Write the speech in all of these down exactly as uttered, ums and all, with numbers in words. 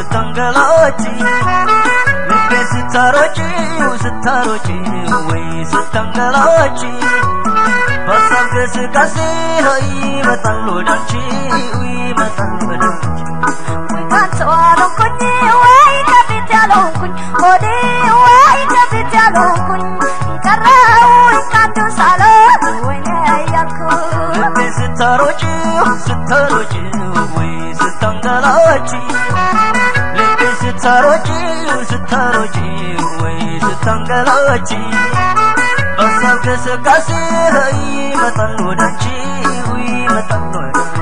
ستنقلاتي لبي ستاروجي وستاروجي وي ستنقلاتي بصف سكاسي هاي مطلو دانشي وي مطلو دانشي ويكان سوالو كني وي كبت يالو كن ودي وي كبت يالو كن كراو ويكان دوسالو ويني يالكو لبي ستاروجي وستاروجي وي ستنقلاتي لبي ستاروجي وستاروجي وي ستنقلاتي بصف سكاسي هاي مطلو دانشي وي مطلو دانشي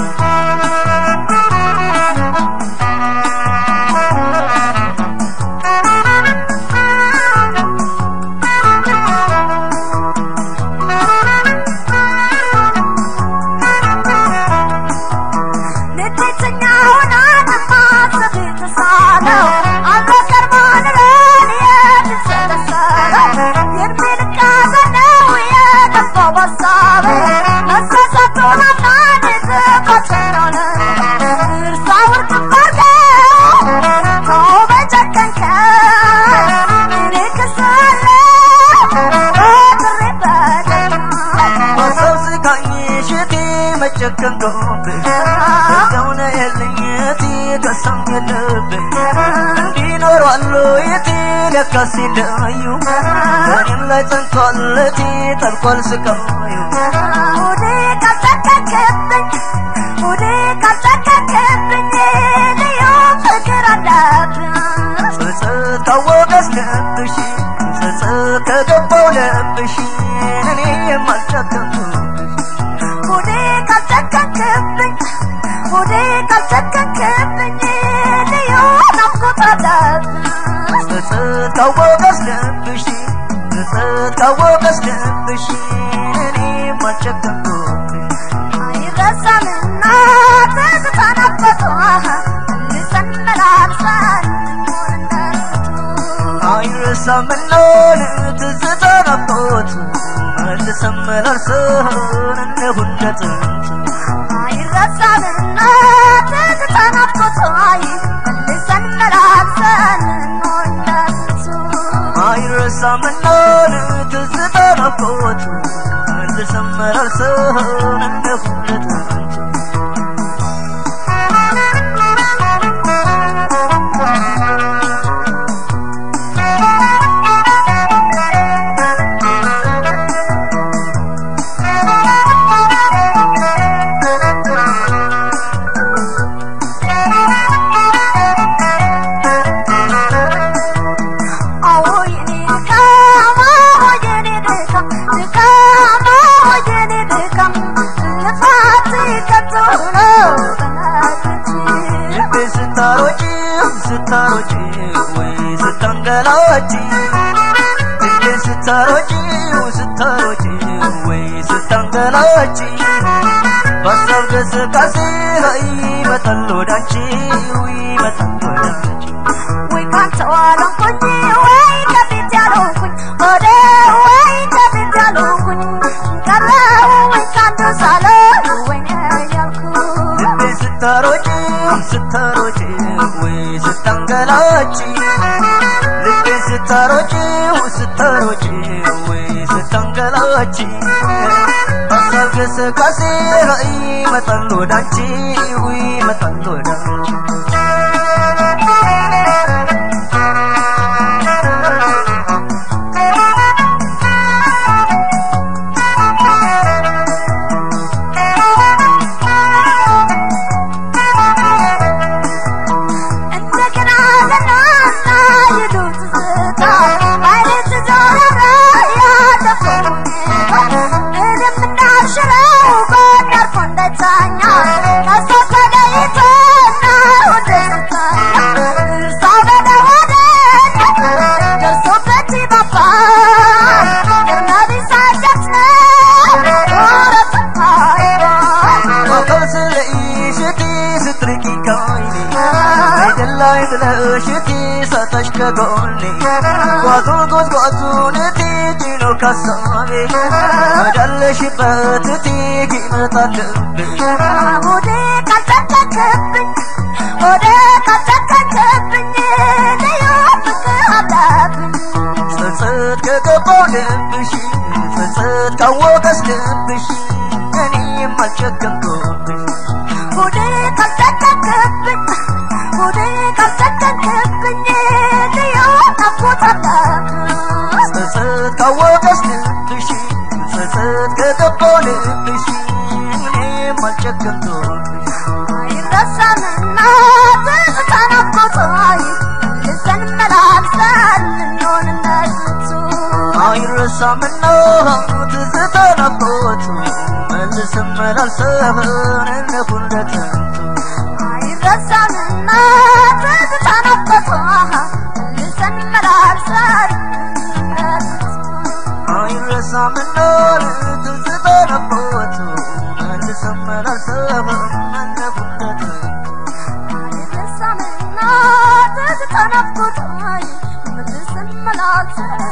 Can go down a lieti, the song in the bed. Dino Rolloiti, the Cassida, you running lights and quality, the Colsica. Ude Cataka Captain, Ude Cataka Captain, you figure out that. It's a Tawagas Napishi, it's a Kagabola machine, and he must have come. Ude Cataka Captain, Ude Cataka Captain, you don't go to that. It's a Tawagas Napishi, it's a Tawagas Napishi, and he must have come. I guess I'm not as a son of Patoa, listen to that son. I summon Lord to the son of Potu, and the summer son and the hundred. I I'm not as a son of Patoa, listen to that son. I summon Lord to the son of Potu, and the summer son and the hundred. Sitaroji, we Sitangalaji. Sitaroji, Sitaroji, we Sitangalaji. Basal Gasakasi, Matalo Danchi, we Matalo Danchi. We can't swallow Kunji, wait a bit alone. Ode, wait a bit alone. Kara, we can't do salad when you're cool. Sitaroji, Sitaroji. Sitangalachi, Lipi Sitaroji, Sitaroji, we Sitangalachi. Pasal Gasakasi, Matalo Danchi, we Matalo Danchi. Satashkagoni, Wazugos Wazunati, Tino Kasami, Madalashipati, Kimatalubi. Ode Kataka, Ode Kataka. ልብሽ ጸጸት ካወቀስ ልብሽ እኔም አልጨከንኩብሽ ጉዴ ካልተጨከንክብኝ ጉዴ ካልተጨከንክብኝ ልየው ናፍቆታለህ ጸጸት ካወቀስ ልብሽ ጸጸት ከገባው ልብሽ እኔም አልጨከንኩብሽ አይረሳምና ትዝታ ናፍቆታይ ልሰን መላልሰን እንሆን እንደጥንቱ አይረሳምና ትዝታ ናፍቆታይ መልሰን መላልሰን እንሆን እንደጥንቱ አይረሳምና ትዝታ ናፍቆታይ ልሰን መላልሰን አይረሳምና ትዝታ ናፍቆታይ መልሰን መላልሰን እንሆን እንደጥንቱ አይረሳምና ትዝታ ናፍቆታይ መልሰን መላልሰን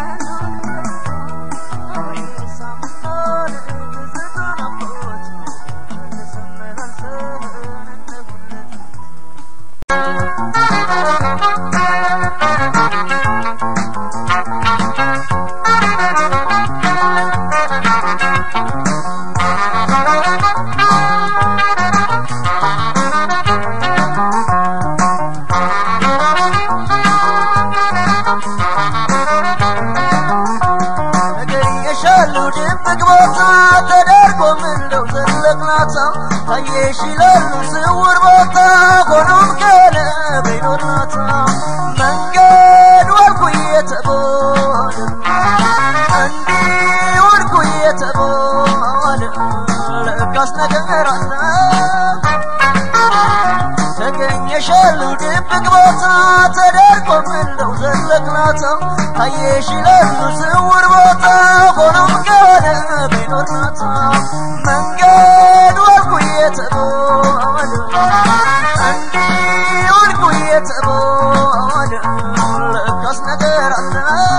ታየሽላሉ ስውር ቦታ ሆኖም ከለ በይኖርናታ መንገድ ወርኩ የተባለ እንዲህ ወርኩ የተባለ ለካስ ነገር አለ ተገኘሻሉ ድብቅ ቦታ ተደርጎ ምነው ዘለቅናታ ታየሽላሉ ስውር ቦታ ሆኖም ከለ በይኖርናታ መንገድ ወርኩ የተባለ እንዲህ ወርኩ የተባለ ለካስ ነገር አለ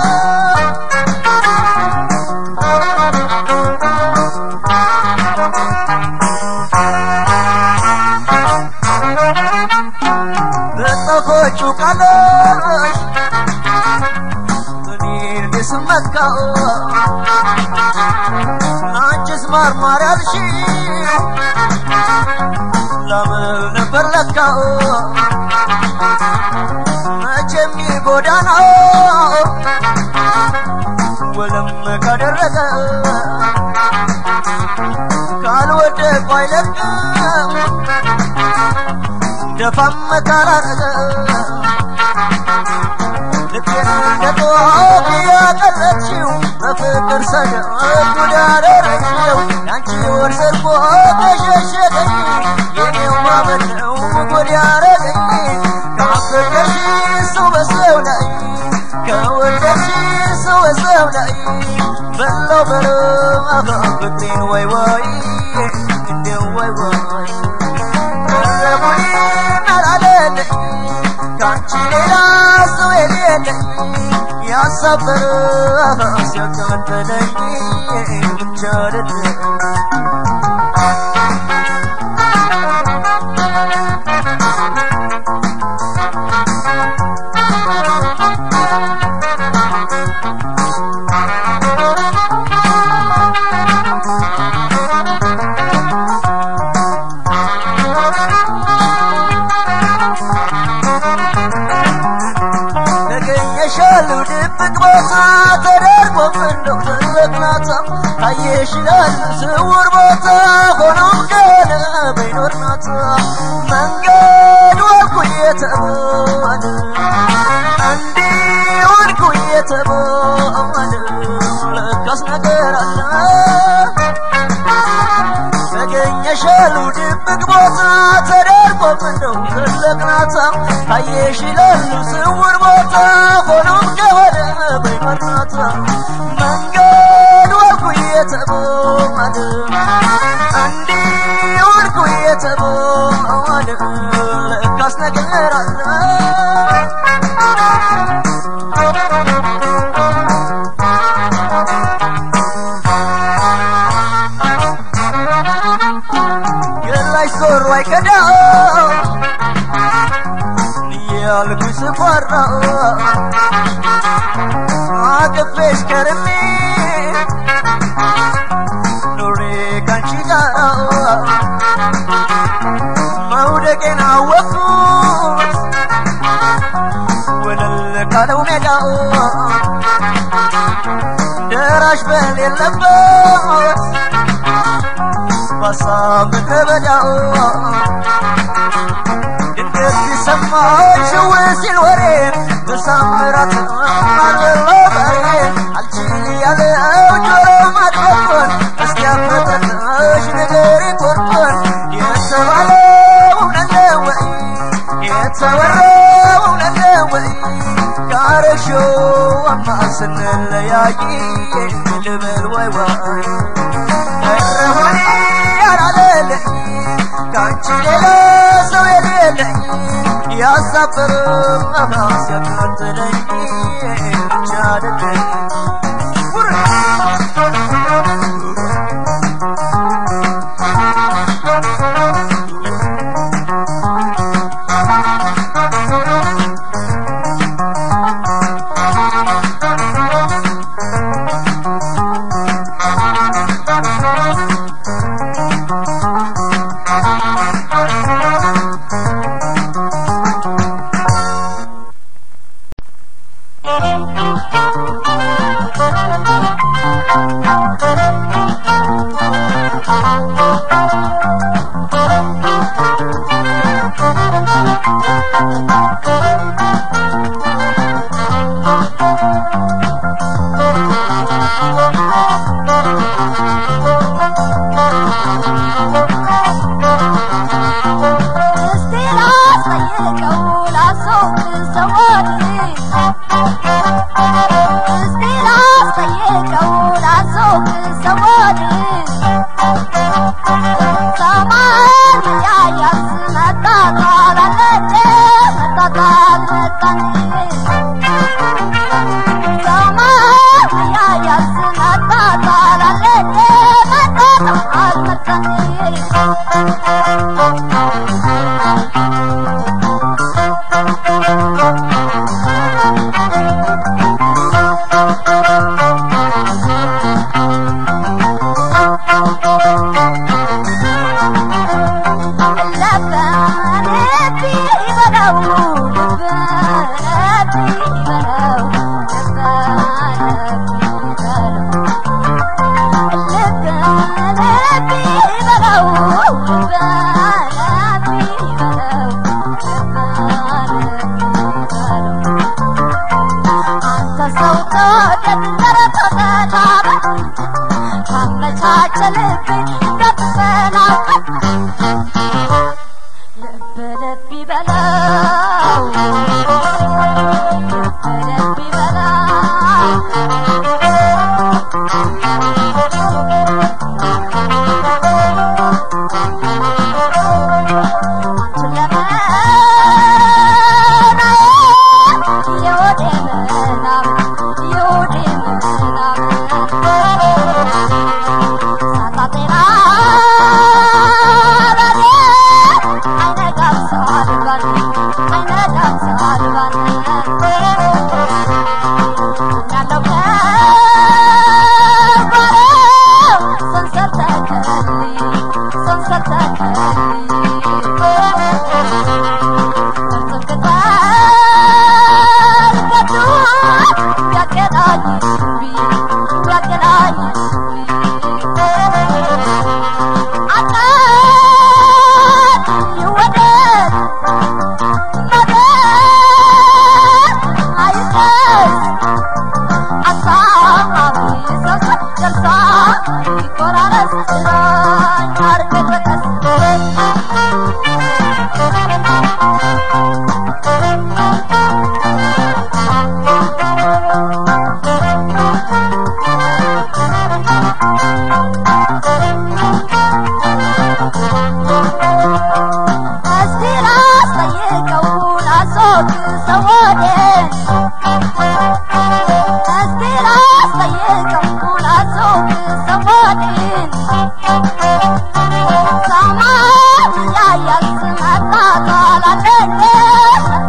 በጠፎቹ ቃሎች እኔን ብስመካው አንቺስ ማርማር ያልሽው ለምን ነበር ለካው መቼም ጎዳናው ወለም ካደረገ ካልወደድኩ አይለቅም ደፋም ካላረገ ልቤን እንደጦር ያቀለጥሽው በፍቅር ሰደብ ጉድ አደረግሽው ያንቺ ወር ሰርቆ ተሸሸገኝ የኔው ማመን ነው ጉድ ያረገኝ ካፈቀርሽ ሰው በሰው ላይ ከወደድሽ ሰው በሰው ላይ በለው በለው ፍቅሬን ወይ ወይ እንደው ወይ ወይ ረቡኒ መራለለኝ ካንቺ ሌላ ሰው የሌለኝ ያሳበረ ሲያቃጠለኝ ብቻ አይደለም ተገኘሻሉ ድብቅ ቦታ ተደርጎ ምነው ዘለቅናታ ታየሽላሉ ስውር ቦታ ሆኖም ገለ በይኖርናታ መንገድ ወርኩ የተባለ እንዲህ ወርኩ የተባለ ለካስ ነገር አለ ተገኘሻሉ ድብቅ ቦታ ተደርጎ ምነው ዘለቅናታ ታየሽላሉ ስውር ቦታ ሆኖም ገለ በይኖርናታ መንገድ ወርኩ የተባለ እንዲህ ወርኩ የተባለ ለካስ ነገር አለ ገላሽ ዞሮ አይከዳው ያልኩ ስፈራ አቅፌሽ ከርሜ ኑሬ ካንቺ ጋር መውደቄን አወቅኩት ወለል ካለው ሜዳ ደራሽ በሌለበት በሀሳብ ምድረበዳው ድንገት ሰማሁሽ ሲል ወሬ በሳምራት ማለበሬ አልችል ያለው ጆሮ ማድረቁን እስኪያፈጠንሽ ነገር ይቆርጡን የተባለው እውነት ነው ወይ የተወራው እውነት ነው ወይ ጋረሽው አማ ስንለያይ ልበል ወይ ወይ እረሆኔ ያላለለኝ ካንቺ ሌላ ሰው የሌለኝ ያሳፈር አባስ ያቃተለኝ ብቻ አይደለኝ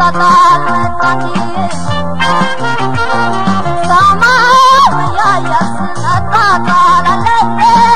መጣጣል መጣኝ ሰማው ያያስ መጣጣል አለኝ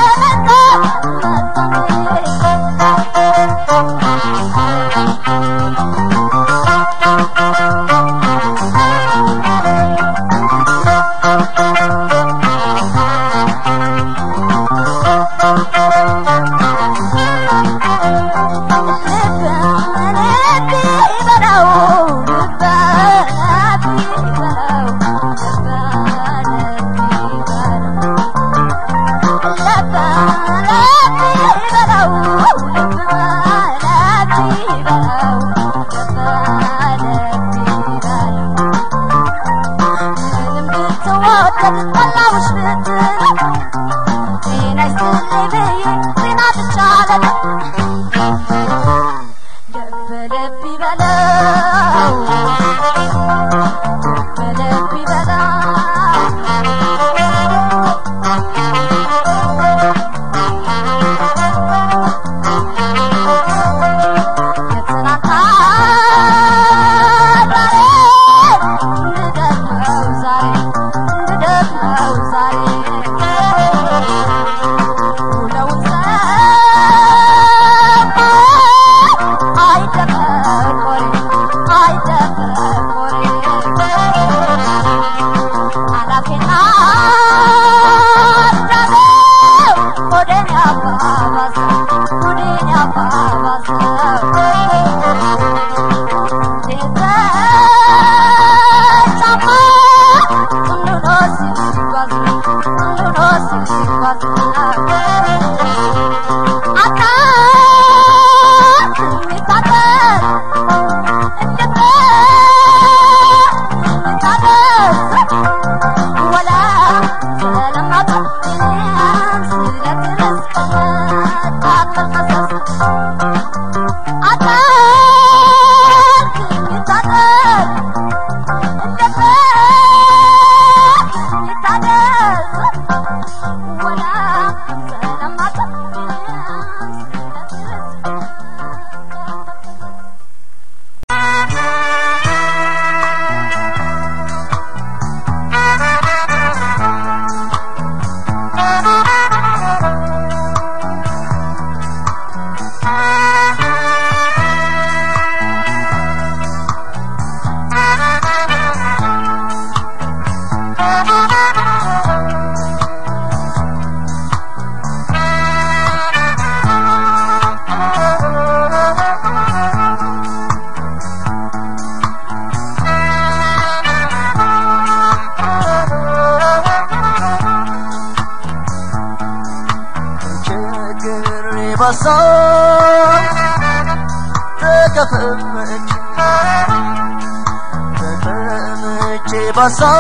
Basa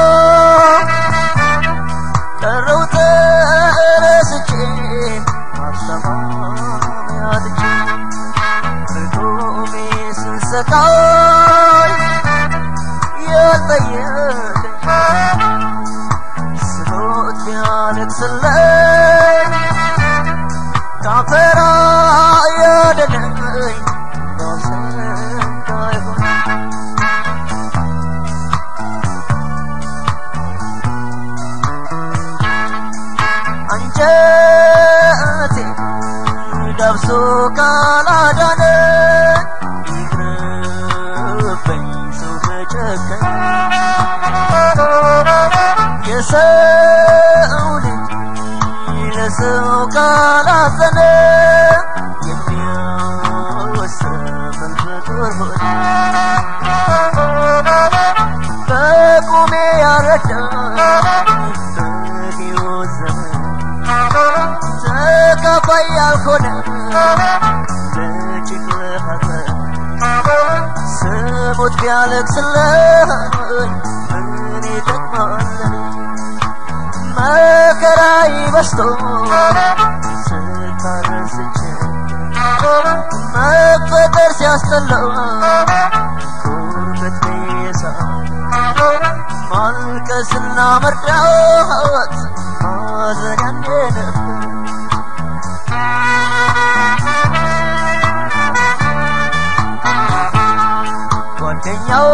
Karuta Rasichi Masama Yadichi Rikumi Sinsakai Yata Yata Sabot Yanik Salay Kapera Yadanay Basan Kaibu Anjati Dabsu Kaladane Ikrupin Subajakan Yesauli Lesu Kaladane Yemiasa Malfatur Bakumi Arada Kapayal kona Lejik lehata Semut bialek selahan Menitak malam Makarai basto Sekar sejak Makfatar siastallah Kurbat mesa Malkasna merdawat Mazadan denaf Wadanyau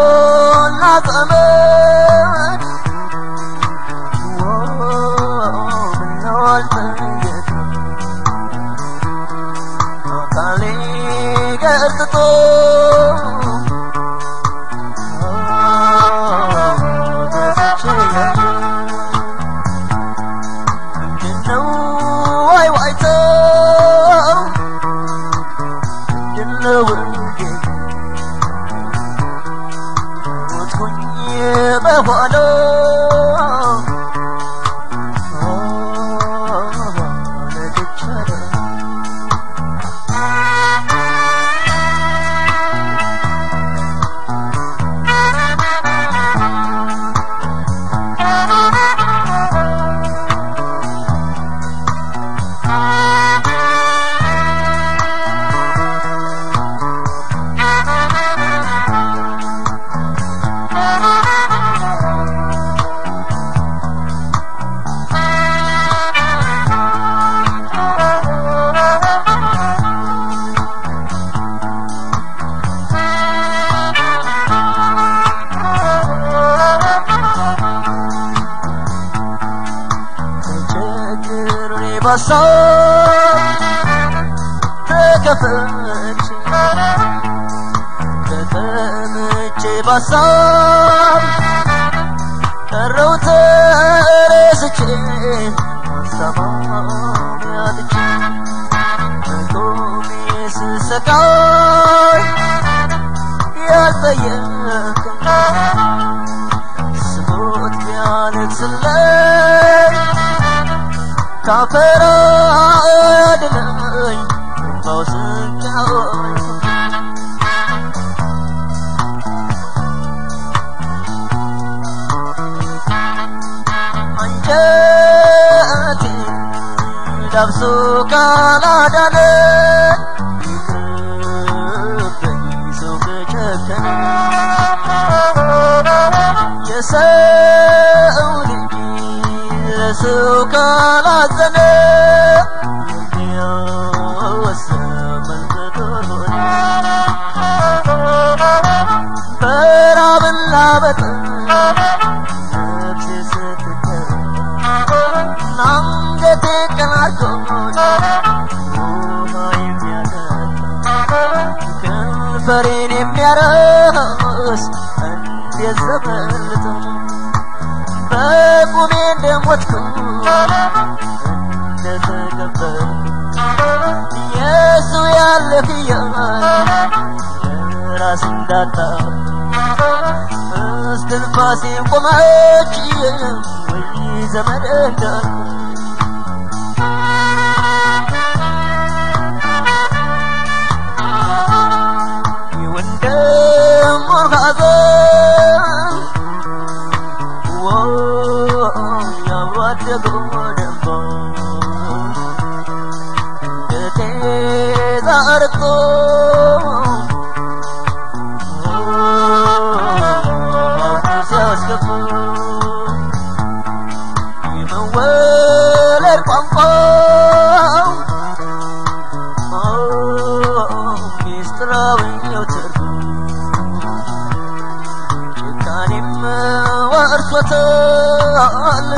قرطو جنو واي واي تو جنو وتكوني بفعلو بصار تكفنش تكفنش بصار كروت رزقي سماء يدك قومي سسكاي يا طيق سموت بيانك سلي كافر أدنى موسم جاي أنجتي دبسو كالادنى يكربني سوق جكني يسألني سوق العزنة يا وسام البدر براب اللعبة نفسي ستكر نانجتك ناركون وما يميادك كنفرين يميارس أنت الزبلتم بقومي دموتكم نتقبل يسوع يالله فيا راس داتا استنفاسي قمعتي وزمن داتا يوندم مرغبان يا ود قدم كتزاركو سياسكو يمول القنقو مستراوي يوتركو شكانم وارسوتال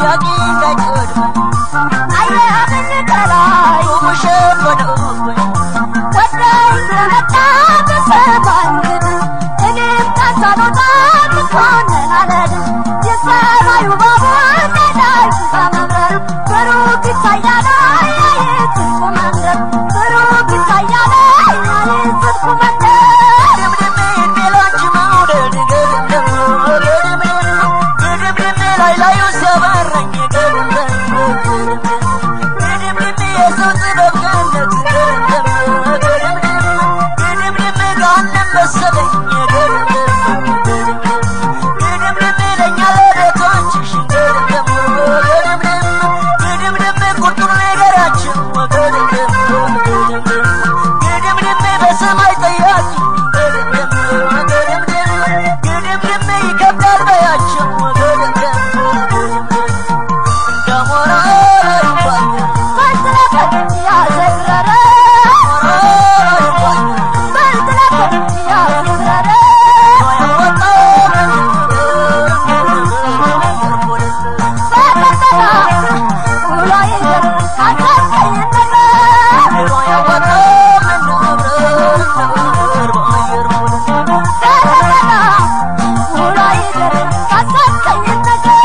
راقي دايقود أيه من كلاي ومشيت ودوي وداي لمتا بسمان إني بتنسلو ذات كونن على يسمع يبابا نداي سامر بروك تايانا يسكو مندر بروك تايانا يسكو مندر دمدمي بلاج مودد قدم قدم قدم لا لا يسبرني قدم قدم قدم يسوس بغنت قدم قدم قدم غنم بسدኝ قدم قدم ለኛ ለቶችሽ قدم قدم قدم ቁርጡን ነገራችን قدم قدم በሰማይ ጠያቂ قدم قدم قدم ይከብዳል በያችን قدم ደሞራ በትለፈት ያዘረረ በትለፈት ያዘረረ በተፈራ ውሎዬ አሳቀኝ ነገር በተፈራ ውሎዬ አሳቀኝ ነገር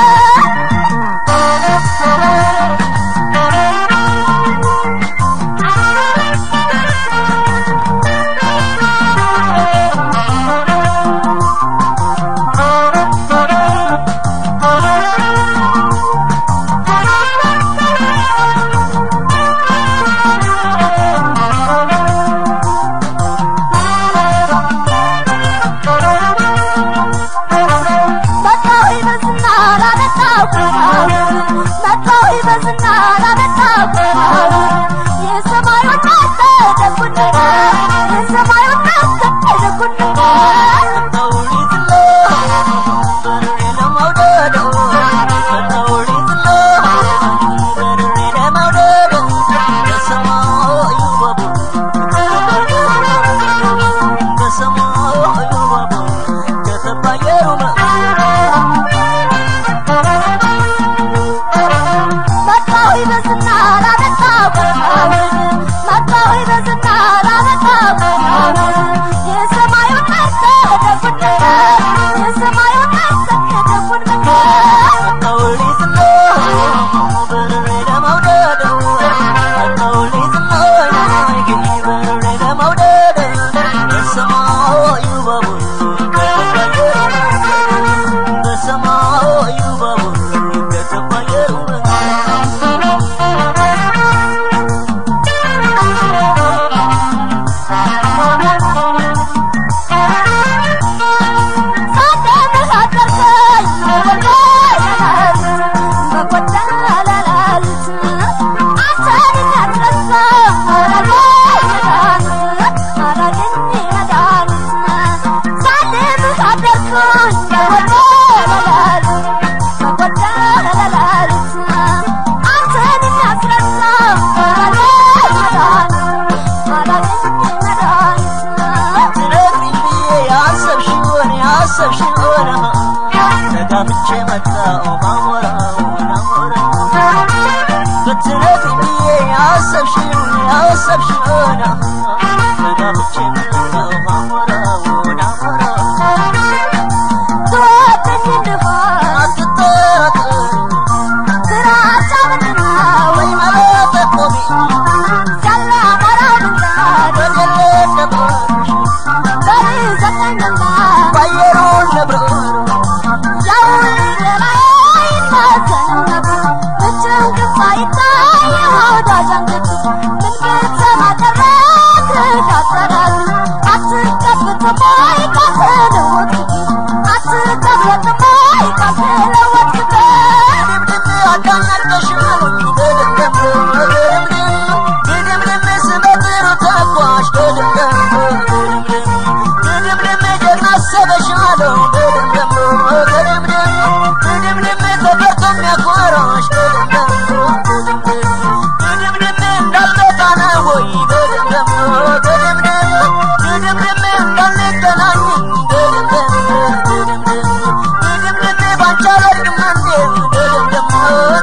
Don't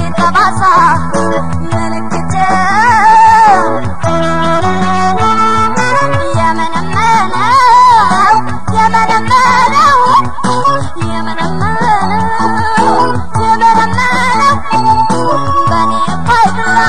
ጠባሳ ምልክት የመነመነው የመነመነው የመነመነው የመነመነው በኔ ባይድላ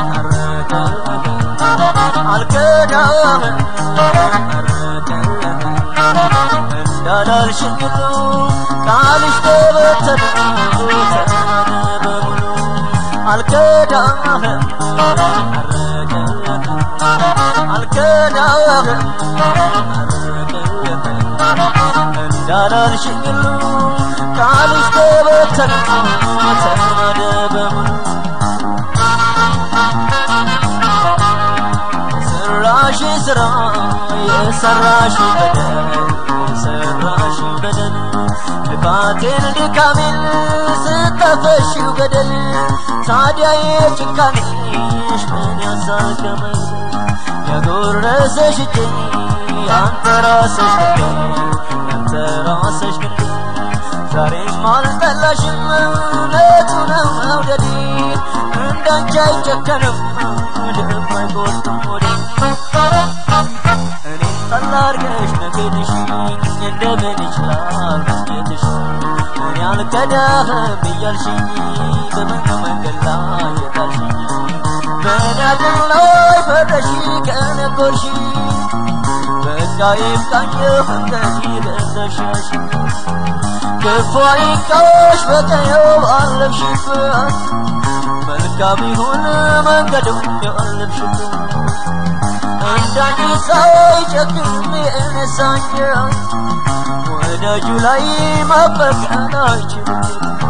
الكلام እንዳላልሽኝሉ ቃልሽ ተበተነ በሙሉ አልከዳህም አልከዳህም እንዳላልሽኝሉ ቃልሽ ተበተነ በሙሉ ሰራሽ ስራ የሰራሽ በደል ሰራሽ በደል ልፋቴን ድካሜን ስተፈሽው ገደል ታዲያ የጭካኔሽ ምን ያሳከመኝ ያጎረሰሽ እጄ ያንተ ራስሽ ግን ያንተ ራስሽ ግን ዛሬም አልጠላሽም እውነቱ ነው መውደዴ እንዳንቺ አይጨከንም ልብ አይቆርጥም ወዴ እኔን ጠላ አድርገሽ መገድሽ እንደምን ይችላል ማግኘትሽ እኔ አልከዳህም እያልሽኝ በምን መንገድ ላይ የጣልሽኝ በዳግም ላይ ፈረሽ ከነጎርሽ በቃ ይብቃኝ እንግዲህ ልተሻሽ ክፉ አይንካሽ በቀየው አለፍሽበት መልካም ይሁን መንገዱ ያለፍሽበት እንዳንቺ ሳይጨክን የነሳኝ ወዳጁ ላይ ማበቀል አይችልም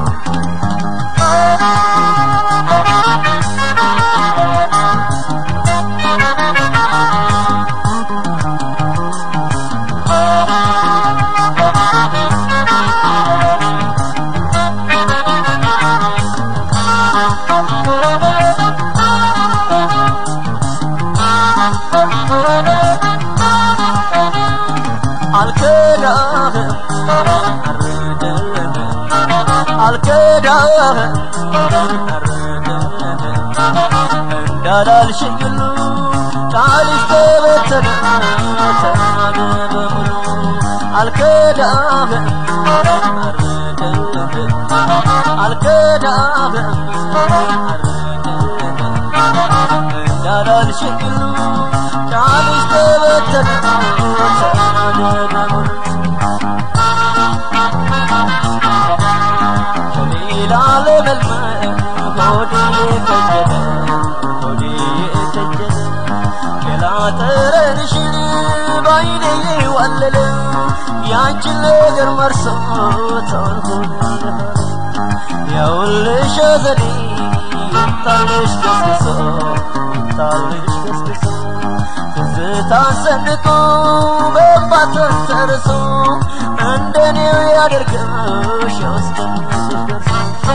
አልከዳህም አልከዳህም እንዳላልሽኝሉ ቃልሽ ተበተነ በሙሉ አልከዳህም አልከዳህም እንዳላልሽኝሉ ቃልሽ ተበተነ ለመልመል ሆዴ ከጀለ ሆዴ ከጀለ ገላጠረንሽን ባይኔ ዋለለ ያንቺን ነገር መርሶት አልሆነ ያውልሽ ዘዴ ይምጣልሽ ገስግሶ ይምጣልሽ ገስግሶ ትዝታን ሰንቆ በባትን ተርሶ እንደኔው ያደርገሽ ያስደንቅሽ ደርሶ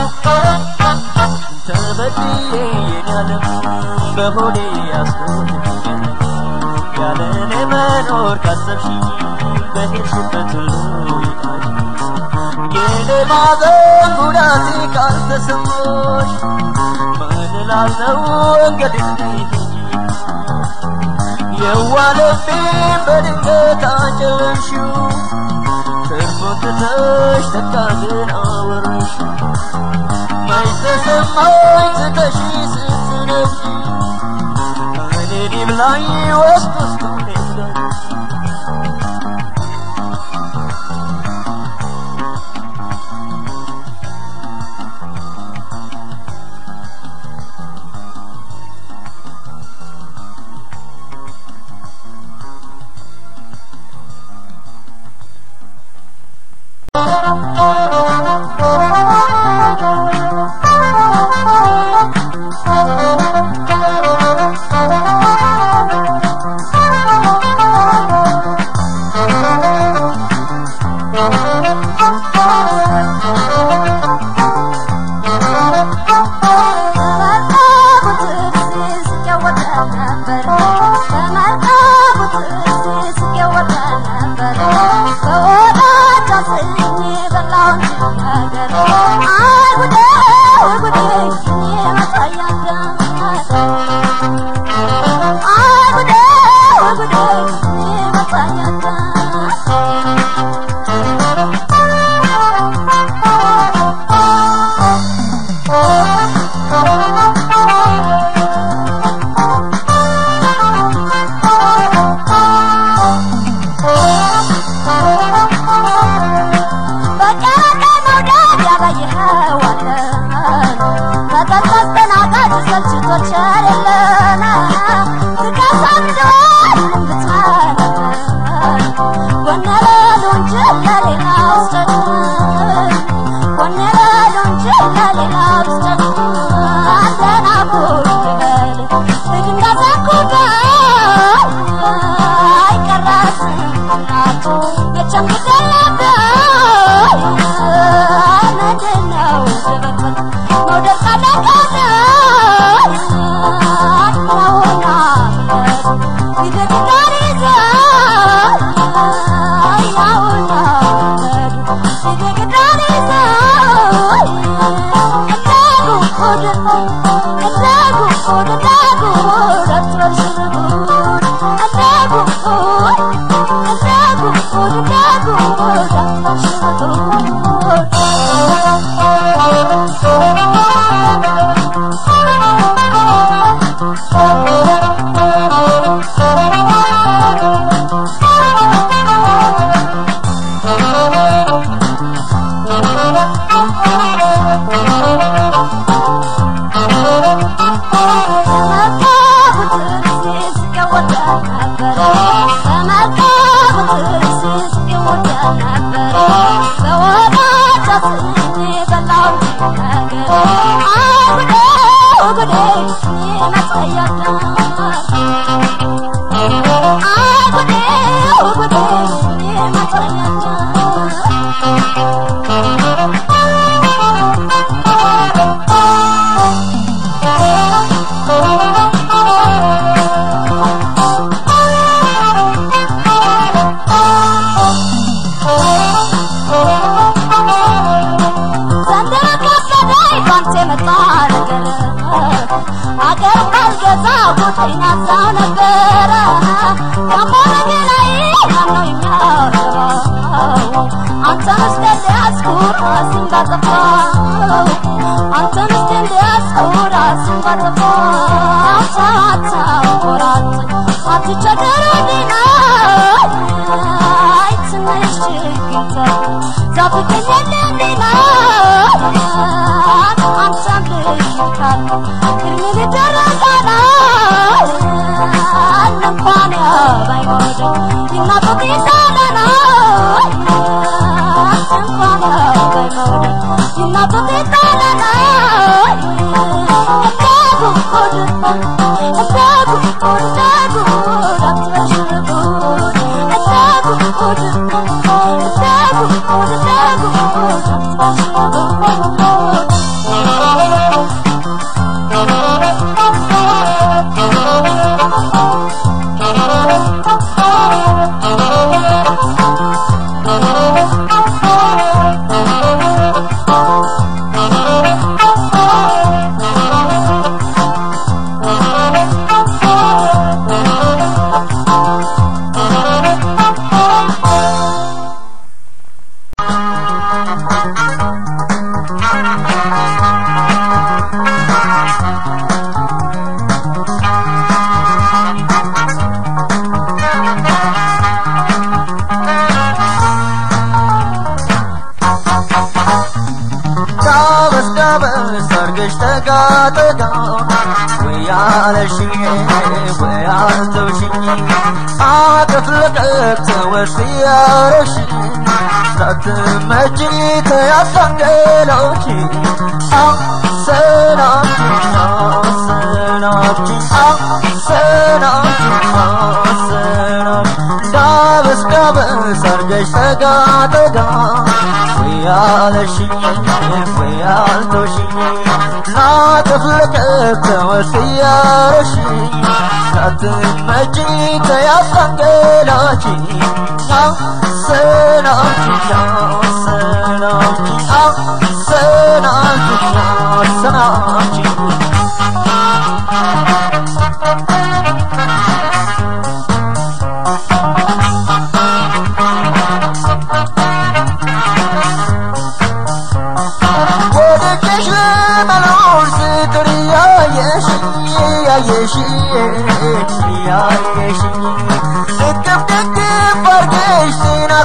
ተበድዬ የኔ ዓለም በሆዴ ያስቆጥኝ ያለኔ መኖር ካሰብሽ በሄድሽበት ሁሉ ይቃኝ የኔ ማዘን ጉዳቴ ካልተሰማሽ ምን እላለሁ እንግዲህ የዋለብኝ በድንገት አጨለምሽው ትርፉን ትተሽ ተካዝን አወረሽው ማይ ተሰማኝ ትተሽ ስትነጂ እኔን ይብላኝ ወስጥ ውስጡን ይብላኝ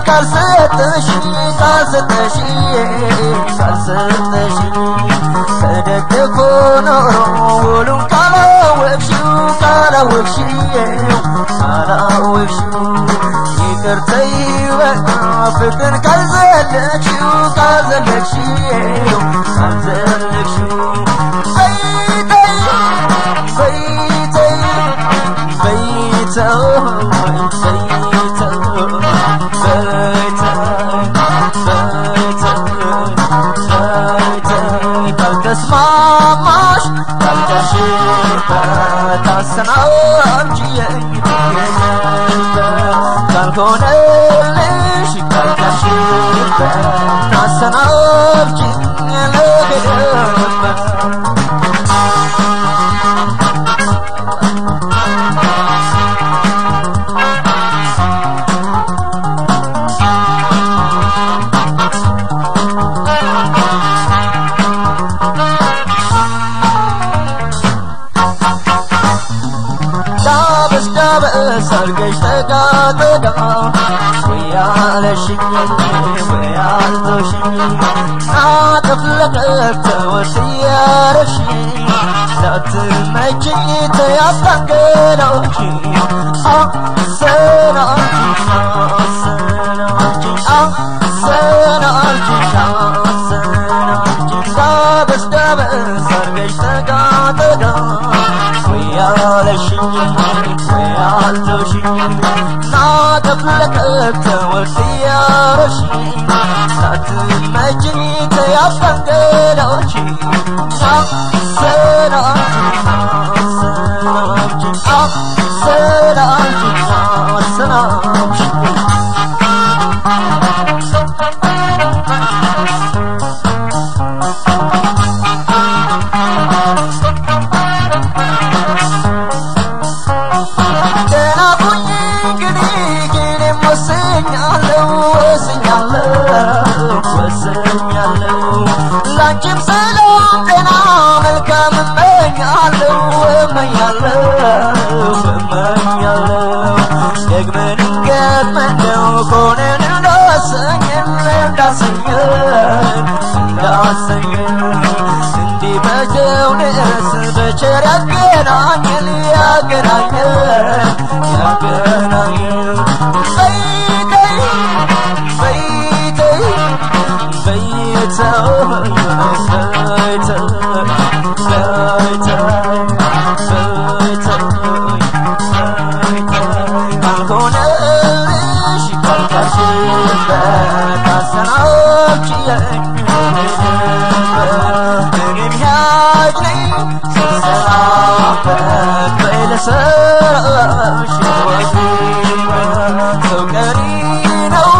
ካልሰጠሽ ካልሰጠሽ ካልሰጠሽ ተደግፎ ኖሮ ውሉን ካላወቅሽው ካላወቅሽው ካላወቅሽው ይቅርተይ በቃ ፍቅር ካልዘለቅሽው ካልዘለቅሽው ካልዘለቅሽው በይተይ በይተይ በይተው ካልተስማማሽ ካልተሽበት አሰናብችኝ ካልሆነልሽ ካልተሽበት አሰናብችኝ ልሄድበት ሰርገሽ ተጋጠዳ ወያለሽኝ ወያልተሽኝ ናተፍለቀቅ ተወስያረሽኝ ላትመችኝ ተያስታገላችኝ አሰናችኝ አሰናችኝ አሰናችኝ አሰናችኝ ዳበስ ዳበስ ሰርገሽ ተጋጠዳ ወያለሽኝ ወያልተሽኝ ናተፍለቀቅ ተወስያረሽኝ ላትመችኝ ተያስታገላችኝ አሰናችኝ አሰናችኝ አሰናችኝ አሰናችኝ ላንቺም ሰላም ጤና መልካም እመኛለሁ እመኛለሁ እመኛለሁ ደግመን እንገጥመነው ኮነን እንዳሰኘን እንዳሰኘን እንዳሰኘን እንዲህ በጀውንስ በቸር ያገናኘን ያገናኘን ያገናኘን በይተይ በይተይ በይተው ካልሆነልሽ ካልተሽበት አሰናብችኝ እኔም ያጅ ነኝ ስሰናበት በይለሰብሽ ሰው ቀሪ ነው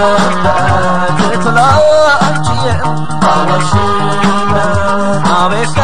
አልሄደበት ትላንቺ ባወሽበት አቤት